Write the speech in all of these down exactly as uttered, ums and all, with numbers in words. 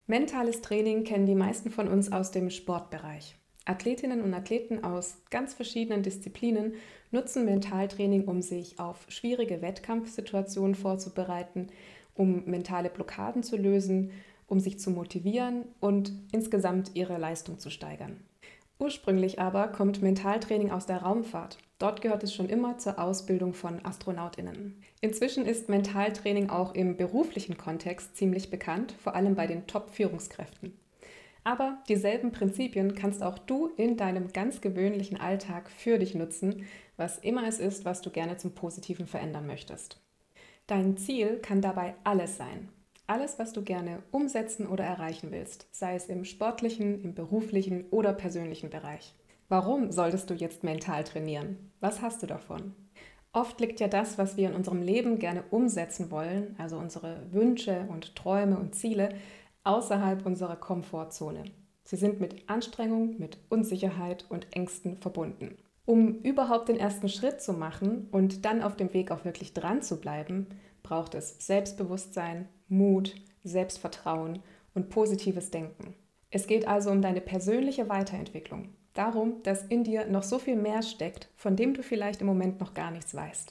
Mentales Training kennen die meisten von uns aus dem Sportbereich. Athletinnen und Athleten aus ganz verschiedenen Disziplinen nutzen Mentaltraining, um sich auf schwierige Wettkampfsituationen vorzubereiten, um mentale Blockaden zu lösen, um sich zu motivieren und insgesamt ihre Leistung zu steigern. Ursprünglich aber kommt Mentaltraining aus der Raumfahrt. Dort gehört es schon immer zur Ausbildung von AstronautInnen. Inzwischen ist Mentaltraining auch im beruflichen Kontext ziemlich bekannt, vor allem bei den Top-Führungskräften. Aber dieselben Prinzipien kannst auch du in deinem ganz gewöhnlichen Alltag für dich nutzen, was immer es ist, was du gerne zum Positiven verändern möchtest. Dein Ziel kann dabei alles sein. Alles, was du gerne umsetzen oder erreichen willst, sei es im sportlichen, im beruflichen oder persönlichen Bereich. Warum solltest du jetzt mental trainieren? Was hast du davon? Oft liegt ja das, was wir in unserem Leben gerne umsetzen wollen, also unsere Wünsche und Träume und Ziele, außerhalb unserer Komfortzone. Sie sind mit Anstrengung, mit Unsicherheit und Ängsten verbunden. Um überhaupt den ersten Schritt zu machen und dann auf dem Weg auch wirklich dran zu bleiben, braucht es Selbstbewusstsein, Mut, Selbstvertrauen und positives Denken. Es geht also um deine persönliche Weiterentwicklung. Darum, dass in dir noch so viel mehr steckt, von dem du vielleicht im Moment noch gar nichts weißt.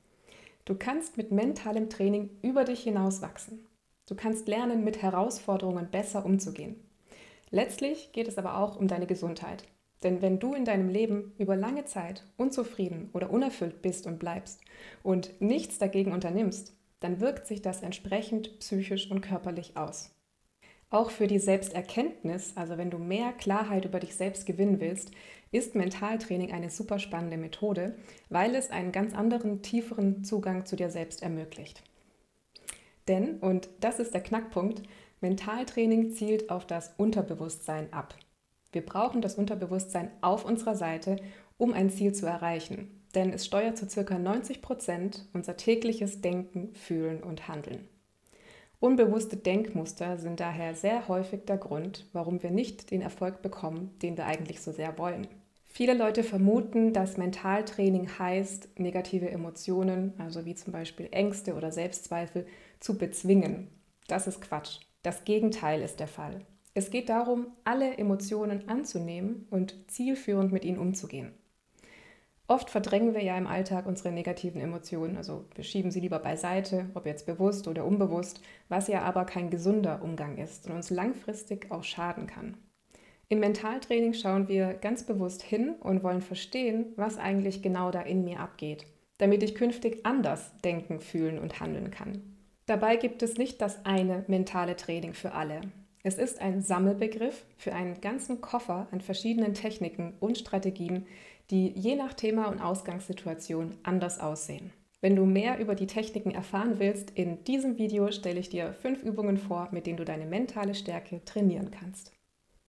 Du kannst mit mentalem Training über dich hinaus wachsen. Du kannst lernen, mit Herausforderungen besser umzugehen. Letztlich geht es aber auch um deine Gesundheit. Denn wenn du in deinem Leben über lange Zeit unzufrieden oder unerfüllt bist und bleibst und nichts dagegen unternimmst, dann wirkt sich das entsprechend psychisch und körperlich aus. Auch für die Selbsterkenntnis, also wenn du mehr Klarheit über dich selbst gewinnen willst, ist Mentaltraining eine super spannende Methode, weil es einen ganz anderen, tieferen Zugang zu dir selbst ermöglicht. Denn, und das ist der Knackpunkt, Mentaltraining zielt auf das Unterbewusstsein ab. Wir brauchen das Unterbewusstsein auf unserer Seite, um ein Ziel zu erreichen. Denn es steuert zu ca. neunzig Prozent unser tägliches Denken, Fühlen und Handeln. Unbewusste Denkmuster sind daher sehr häufig der Grund, warum wir nicht den Erfolg bekommen, den wir eigentlich so sehr wollen. Viele Leute vermuten, dass Mentaltraining heißt, negative Emotionen, also wie zum Beispiel Ängste oder Selbstzweifel, zu bezwingen. Das ist Quatsch. Das Gegenteil ist der Fall. Es geht darum, alle Emotionen anzunehmen und zielführend mit ihnen umzugehen. Oft verdrängen wir ja im Alltag unsere negativen Emotionen, also wir schieben sie lieber beiseite, ob jetzt bewusst oder unbewusst, was ja aber kein gesunder Umgang ist und uns langfristig auch schaden kann. Im Mentaltraining schauen wir ganz bewusst hin und wollen verstehen, was eigentlich genau da in mir abgeht, damit ich künftig anders denken, fühlen und handeln kann. Dabei gibt es nicht das eine mentale Training für alle. Es ist ein Sammelbegriff für einen ganzen Koffer an verschiedenen Techniken und Strategien, die je nach Thema und Ausgangssituation anders aussehen. Wenn du mehr über die Techniken erfahren willst, in diesem Video stelle ich dir fünf Übungen vor, mit denen du deine mentale Stärke trainieren kannst.